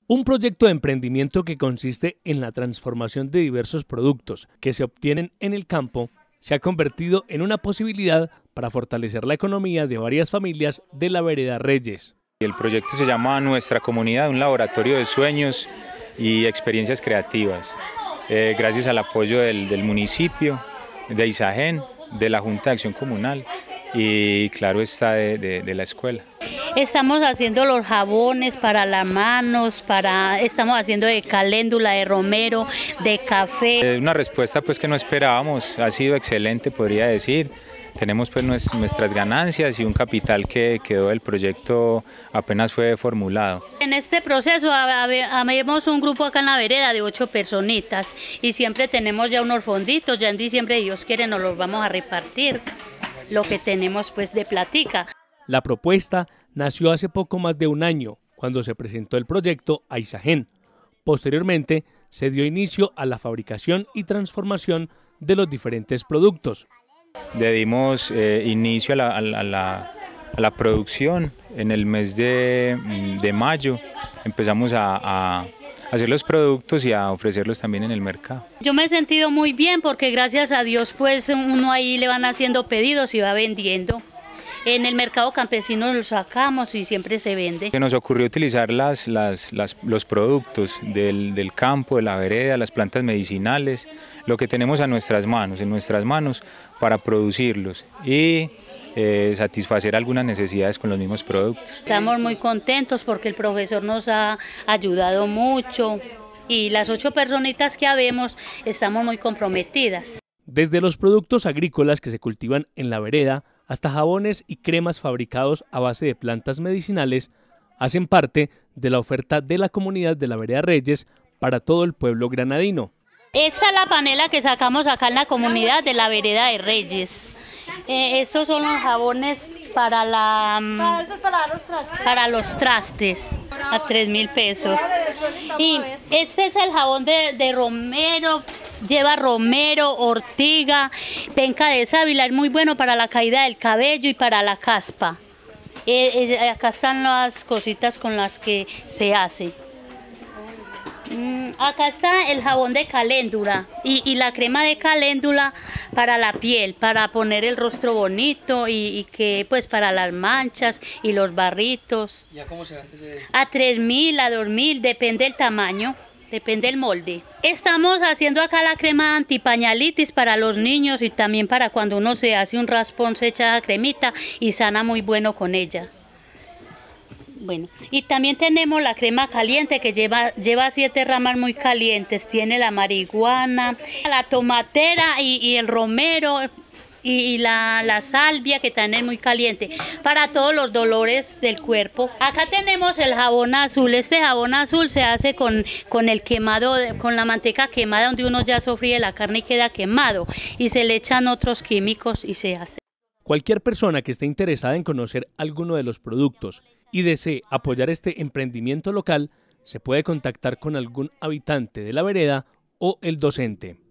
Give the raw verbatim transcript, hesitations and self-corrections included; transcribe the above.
Un proyecto de emprendimiento que consiste en la transformación de diversos productos que se obtienen en el campo se ha convertido en una posibilidad para fortalecer la economía de varias familias de la vereda Reyes. El proyecto se llama Nuestra Comunidad, un laboratorio de sueños y experiencias creativas. Eh, gracias al apoyo del, del municipio, de Isagen, de la Junta de Acción Comunal y claro está de, de, de la escuela. Estamos haciendo los jabones para las manos, para, estamos haciendo de caléndula, de romero, de café. Eh, una respuesta pues que no esperábamos, ha sido excelente podría decir. Tenemos pues nuestras ganancias y un capital que quedó del proyecto apenas fue formulado. En este proceso habemos un grupo acá en la vereda de ocho personitas y siempre tenemos ya unos fonditos, ya en diciembre Dios quiere nos los vamos a repartir, lo que tenemos pues de platica. La propuesta nació hace poco más de un año, cuando se presentó el proyecto a Isagen. Posteriormente se dio inicio a la fabricación y transformación de los diferentes productos. Le dimos eh, inicio a la, a, la, a, la, a la producción en el mes de, de mayo. Empezamos a, a hacer los productos y a ofrecerlos también en el mercado. Yo me he sentido muy bien porque gracias a Dios pues uno ahí le van haciendo pedidos y va vendiendo. En el mercado campesino lo sacamos y siempre se vende. Se nos ocurrió utilizar las, las, las, los productos del, del campo, de la vereda, las plantas medicinales, lo que tenemos a nuestras manos, en nuestras manos para producirlos y eh, satisfacer algunas necesidades con los mismos productos. Estamos muy contentos porque el profesor nos ha ayudado mucho y las ocho personitas que habemos estamos muy comprometidas. Desde los productos agrícolas que se cultivan en la vereda hasta jabones y cremas fabricados a base de plantas medicinales, hacen parte de la oferta de la comunidad de la vereda Reyes para todo el pueblo granadino. Esta es la panela que sacamos acá en la comunidad de la vereda de Reyes. Eh, estos son los jabones para, la, para, para, los trastes. para los trastes, a tres mil pesos. Y este es el jabón de, de romero. Lleva romero, ortiga, penca de sábila, es muy bueno para la caída del cabello y para la caspa. Eh, eh, acá están las cositas con las que se hace. Mm, acá está el jabón de caléndula y, y la crema de caléndula para la piel, para poner el rostro bonito y, y que pues para las manchas y los barritos. ¿Y a cómo se vende ese? A tres mil, a dos mil, depende del tamaño. Depende del molde. Estamos haciendo acá la crema antipañalitis para los niños y también para cuando uno se hace un raspón se echa cremita y sana muy bueno con ella. Bueno, y también tenemos la crema caliente que lleva, lleva siete ramas muy calientes. Tiene la marihuana, la tomatera y, y el romero y la, la salvia que también es muy caliente para todos los dolores del cuerpo. Acá tenemos el jabón azul. Este jabón azul se hace con, con el quemado, con la manteca quemada donde uno ya sofríe la carne y queda quemado y se le echan otros químicos y se hace. Cualquier persona que esté interesada en conocer alguno de los productos y desee apoyar este emprendimiento local se puede contactar con algún habitante de la vereda o el docente.